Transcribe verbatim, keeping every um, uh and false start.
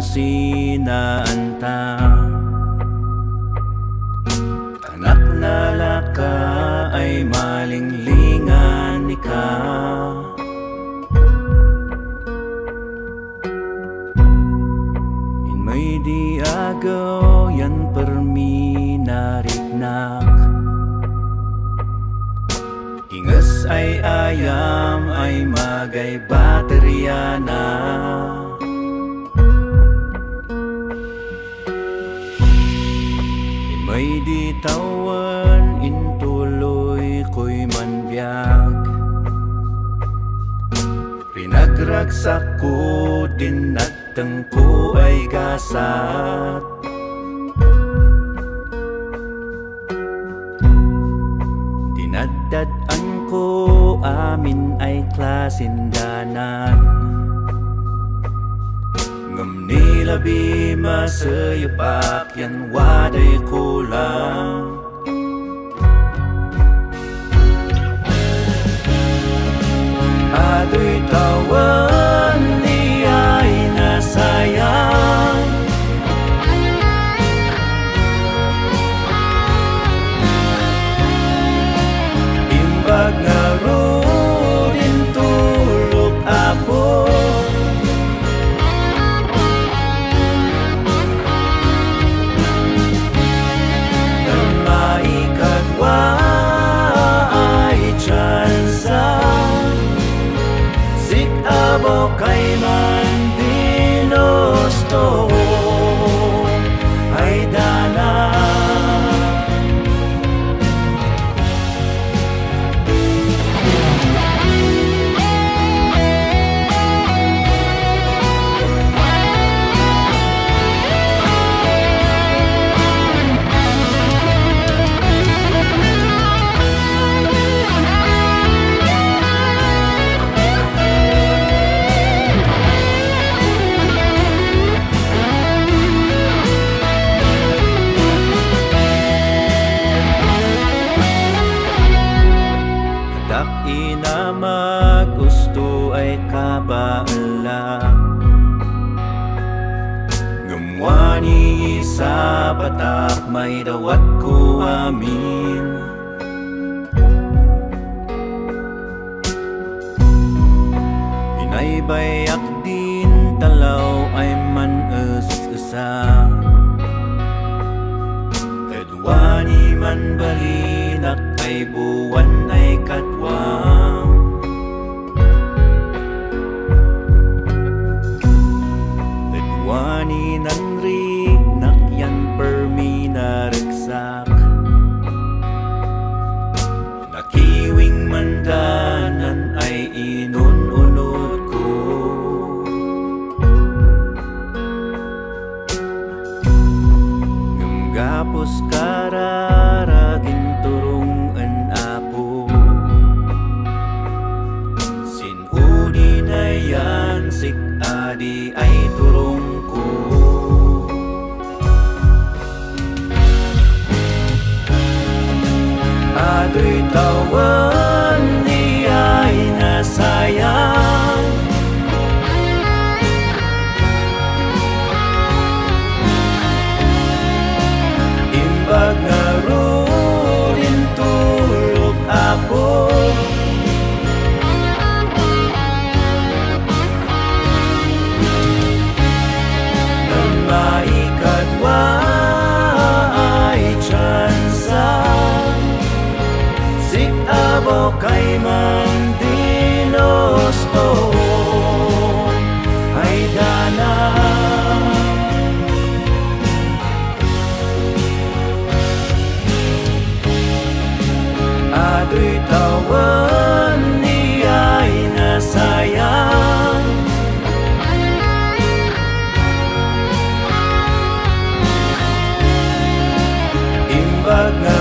sinaanta. Anak na laka ay malinglingan ika. In may di agaw yan permi nariknak. Inges ay ayam ay magay baterya na. In may di tawan intuloy ko'y manbiyag. Rinagragsak ko din at tengko ay gasat. Dinaddadan ko amin ay klasindanan. Ngam nilabi masayapak yan waday kulang. Ado'y tawan di ay nasayang. Imbag nga rin tulog apo. Nang maikadwa ay tsansa. Sik abo kay man dinosto ay dana. Ina magusto ay kabaala. Ngamwani sa patak may dawat ko amin. Pinaybayak din talaw ay man-es-esa. Edwani man balinak ay buwan ay katwang. Edwani nanrig nakyan permi naragsak. Nakiwing mandanan ay inununod ko. Ngamgapos kararagin turong an apo. Sinudi na yan sik adi ay turong ko. Ado'y tawan di ay nasayang. Imbag nga rin tulog apo. Nang maikadwa ay tsansa. Sik abo kay man dinosto ay dana. Ado'y tawan di ay nasayang. Imbag nga rin tulog apo. Nang maikadwa ay tsansa. Sik abo kay man dinosto ay dana. Ado'y tawan di ay nasayang. Imbag nga